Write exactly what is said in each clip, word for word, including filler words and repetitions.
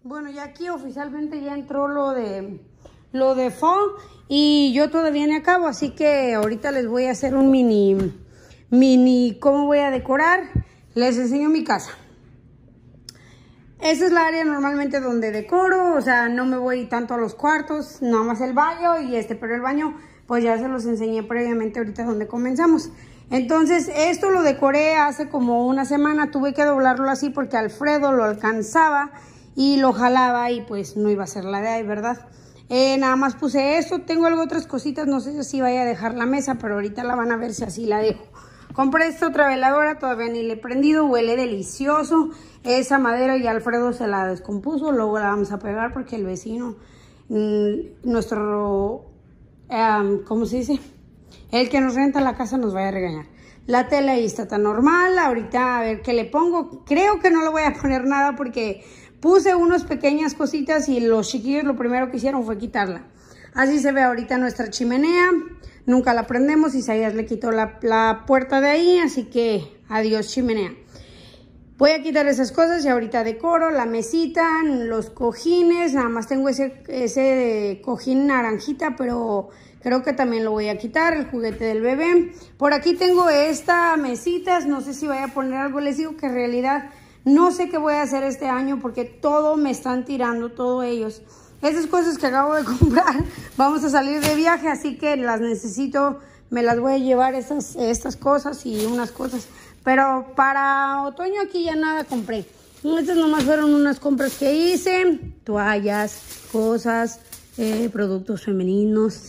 Bueno, ya aquí oficialmente ya entró lo de lo de fall y yo todavía no acabo, así que ahorita les voy a hacer un mini, mini, ¿cómo voy a decorar? Les enseño mi casa. Esa es la área normalmente donde decoro, o sea, no me voy tanto a los cuartos, nada más el baño y este, pero el baño pues ya se los enseñé previamente ahorita donde comenzamos. Entonces, esto lo decoré hace como una semana, tuve que doblarlo así porque Alfredo lo alcanzaba y lo jalaba y pues no iba a ser la de ahí, ¿verdad? Eh, nada más puse esto, tengo algo otras cositas, no sé si vaya a dejar la mesa, pero ahorita la van a ver si así la dejo. Compré esta otra veladora, todavía ni le he prendido, huele delicioso. Esa madera ya Alfredo se la descompuso, luego la vamos a pegar porque el vecino, mmm, nuestro, um, ¿cómo se dice? El que nos renta la casa nos vaya a regañar. La tela ahí está tan normal, ahorita a ver qué le pongo. Creo que no le voy a poner nada porque puse unas pequeñas cositas y los chiquillos lo primero que hicieron fue quitarla. Así se ve ahorita nuestra chimenea. Nunca la prendemos, Isaías le quitó la, la puerta de ahí, así que adiós chimenea. Voy a quitar esas cosas y ahorita decoro la mesita, los cojines. Nada más tengo ese, ese cojín naranjita, pero creo que también lo voy a quitar, el juguete del bebé. Por aquí tengo esta mesita, no sé si voy a poner algo. Les digo que en realidad no sé qué voy a hacer este año porque todo me están tirando, todos ellos. Esas cosas que acabo de comprar, vamos a salir de viaje, así que las necesito, me las voy a llevar estas, estas cosas y unas cosas. Pero para otoño aquí ya nada compré. Estas nomás fueron unas compras que hice, toallas, cosas, eh, productos femeninos.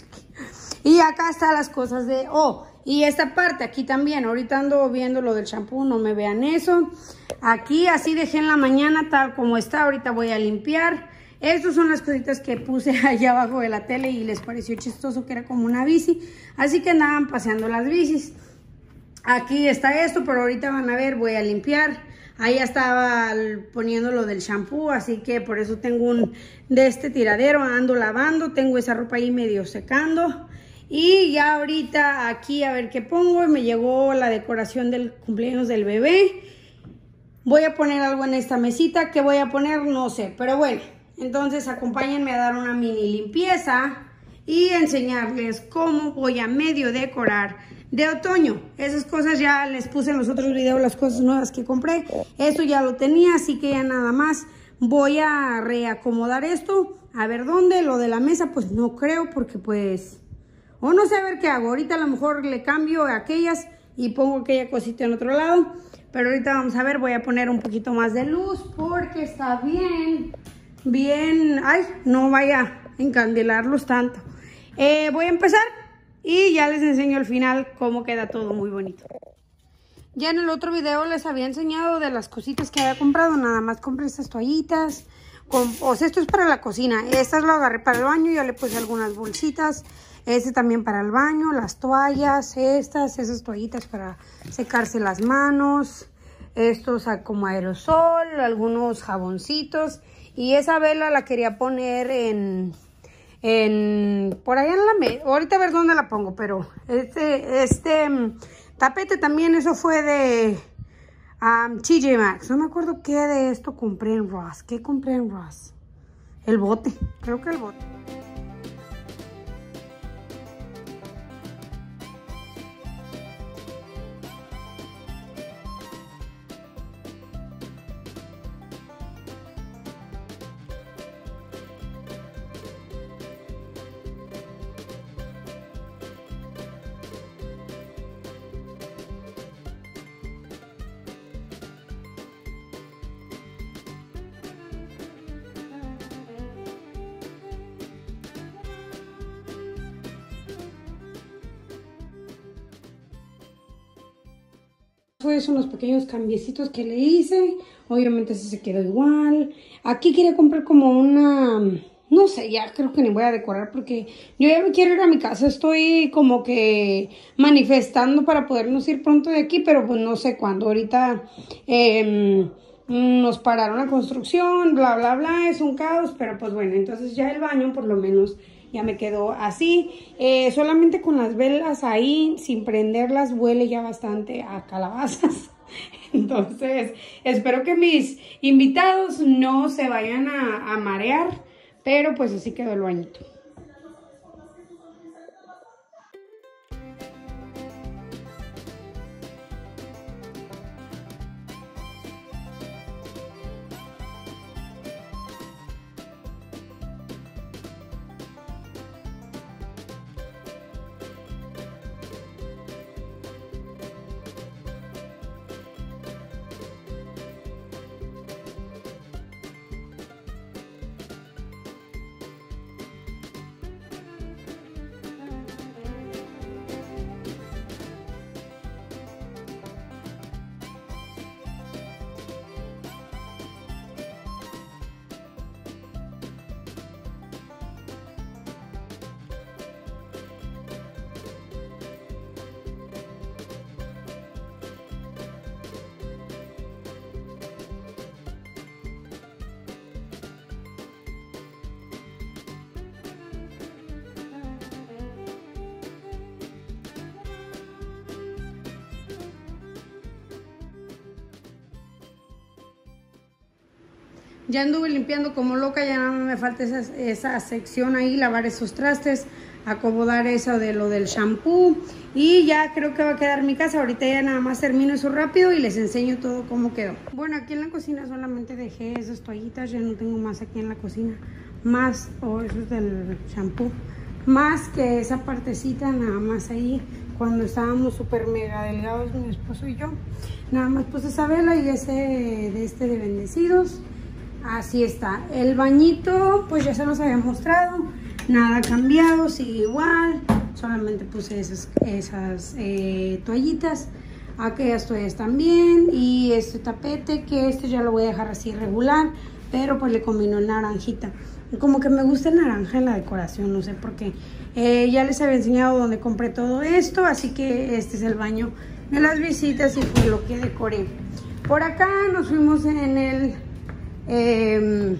Y acá están las cosas de, oh, y esta parte aquí también, ahorita ando viendo lo del shampoo, no me vean eso. Aquí así dejé en la mañana tal como está, ahorita voy a limpiar. Estas son las cositas que puse allá abajo de la tele y les pareció chistoso que era como una bici. Así que andaban paseando las bicis. Aquí está esto, pero ahorita van a ver, voy a limpiar. Ahí estaba poniendo lo del shampoo, así que por eso tengo un de este tiradero, ando lavando. Tengo esa ropa ahí medio secando. Y ya ahorita aquí a ver qué pongo. Me llegó la decoración del cumpleaños del bebé. Voy a poner algo en esta mesita. ¿Qué voy a poner? No sé, pero bueno. Entonces acompáñenme a dar una mini limpieza y enseñarles cómo voy a medio decorar de otoño. Esas cosas ya les puse en los otros videos, las cosas nuevas que compré. Esto ya lo tenía, así que ya nada más voy a reacomodar esto. A ver dónde, lo de la mesa pues no creo porque pues... O no sé a ver qué hago. Ahorita a lo mejor le cambio a aquellas y pongo aquella cosita en otro lado. Pero ahorita vamos a ver, voy a poner un poquito más de luz porque está bien... Bien, ay, no vaya a encandilarlos tanto. Eh, voy a empezar y ya les enseño al final cómo queda todo muy bonito. Ya en el otro video les había enseñado de las cositas que había comprado. Nada más compré estas toallitas. Con, o sea, esto es para la cocina. Estas lo agarré para el baño, ya le puse algunas bolsitas. Este también para el baño, las toallas, estas, esas toallitas para secarse las manos. Estos como aerosol, algunos jaboncitos. Y esa vela la quería poner en, en por allá en la mesa. Ahorita a ver dónde la pongo, pero este, este um, tapete también, eso fue de um, T J Maxx. No me acuerdo qué de esto compré en Ross. ¿Qué compré en Ross? El bote, creo que el bote. Fue eso, unos pequeños cambiecitos que le hice. Obviamente así se quedó igual. Aquí quería comprar como una... No sé, ya creo que ni voy a decorar porque yo ya me quiero ir a mi casa. Estoy como que manifestando para podernos ir pronto de aquí, pero pues no sé cuándo. Ahorita eh, nos pararon la construcción, bla, bla, bla. Es un caos, pero pues bueno, entonces ya el baño por lo menos ya me quedó así. Eh, solamente con las velas ahí, sin prenderlas, huele ya bastante a calabazas. Entonces, espero que mis invitados no se vayan a, a marear, pero pues así quedó el bañito. Ya anduve limpiando como loca, ya nada más me falta esa, esa sección ahí, lavar esos trastes, acomodar eso de lo del shampoo y ya creo que va a quedar mi casa. Ahorita ya nada más termino eso rápido y les enseño todo cómo quedó. Bueno, aquí en la cocina solamente dejé esas toallitas, ya no tengo más aquí en la cocina, más, o oh, eso es del shampoo, más que esa partecita nada más ahí. Cuando estábamos súper mega delgados mi esposo y yo, nada más puse esa vela y ese de este de bendecidos. Así está. El bañito, pues ya se los había mostrado. Nada cambiado, sigue igual. Solamente puse esas, esas eh, toallitas. Aquellas toallas también. Y este tapete, que este ya lo voy a dejar así regular. Pero pues le combinó el naranjita. Como que me gusta el naranja en la decoración, no sé por qué. Eh, ya les había enseñado dónde compré todo esto. Así que este es el baño de las visitas y fue lo que decoré. Por acá nos fuimos en el... Eh,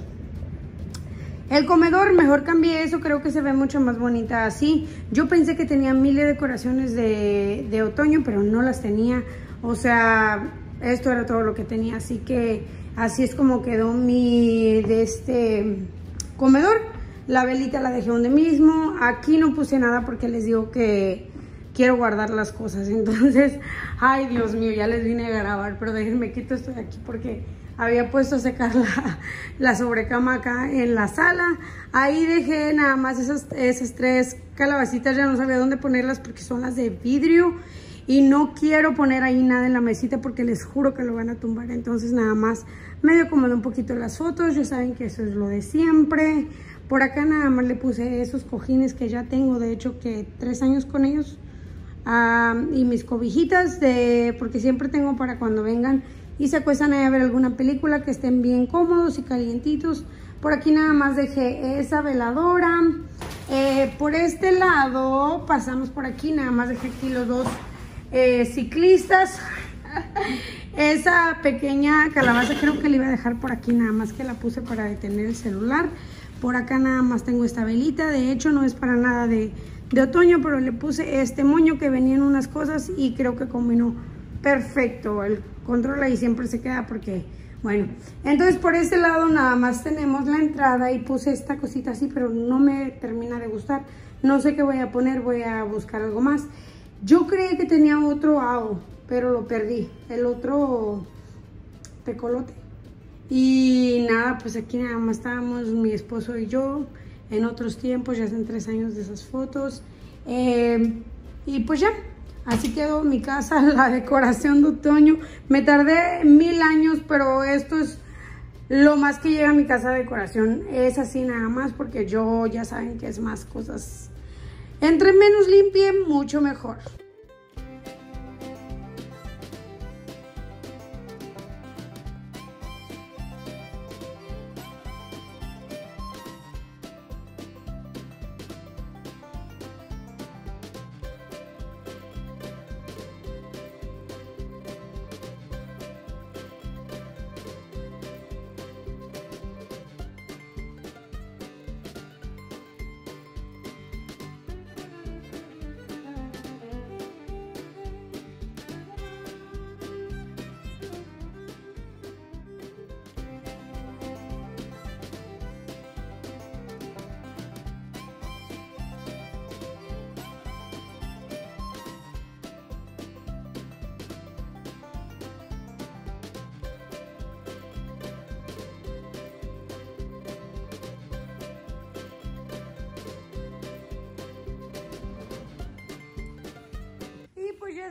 el comedor, mejor cambié eso, creo que se ve mucho más bonita así. Yo pensé que tenía miles de decoraciones de, de otoño, pero no las tenía. O sea, esto era todo lo que tenía, así que así es como quedó mi de este comedor. La velita la dejé donde mismo. Aquí no puse nada porque les digo que quiero guardar las cosas. Entonces, ay Dios mío, ya les vine a grabar, pero déjenme quito esto de aquí porque había puesto a secar la, la sobrecama acá en la sala. Ahí dejé nada más esas, esas tres calabacitas, ya no sabía dónde ponerlas porque son las de vidrio. Y no quiero poner ahí nada en la mesita porque les juro que lo van a tumbar. Entonces nada más medio acomodé un poquito las fotos, ya saben que eso es lo de siempre. Por acá nada más le puse esos cojines que ya tengo, de hecho que tres años con ellos. Um, y mis cobijitas, de porque siempre tengo para cuando vengan y se acuestan a ver alguna película, que estén bien cómodos y calientitos. Por aquí nada más dejé esa veladora. Eh, por este lado, pasamos por aquí, nada más dejé aquí los dos eh, ciclistas. Esa pequeña calabaza creo que la iba a dejar por aquí, nada más que la puse para detener el celular. Por acá nada más tengo esta velita, de hecho no es para nada de, de otoño, pero le puse este moño que venía en unas cosas y creo que combinó perfecto. El control ahí siempre se queda porque, bueno, entonces por este lado nada más tenemos la entrada y puse esta cosita así, pero no me termina de gustar. No sé qué voy a poner, voy a buscar algo más. Yo creí que tenía otro ao, pero lo perdí, el otro tecolote. Y nada, pues aquí nada más estábamos mi esposo y yo en otros tiempos, ya hacen tres años de esas fotos. Eh, y pues ya. Así quedó mi casa, la decoración de otoño. Me tardé mil años, pero esto es lo más que llega a mi casa de decoración. Es así nada más porque yo ya saben que es más cosas. Entre menos limpie, mucho mejor.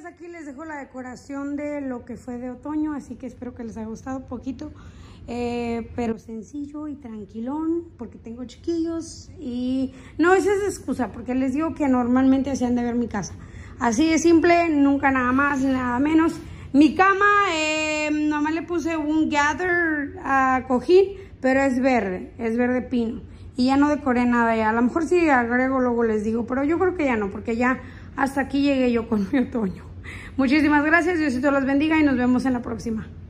amigas, aquí les dejo la decoración de lo que fue de otoño, así que espero que les haya gustado un poquito, eh, pero sencillo y tranquilón, porque tengo chiquillos y no, esa es excusa, porque les digo que normalmente hacían de ver mi casa. Así de simple, nunca nada más, nada menos. Mi cama, eh, nomás le puse un gather a cojín, pero es verde, es verde pino. Y ya no decoré nada ya. A lo mejor sí agrego, luego les digo, pero yo creo que ya no, porque ya hasta aquí llegué yo con mi otoño. Muchísimas gracias, Diosito los bendiga y nos vemos en la próxima.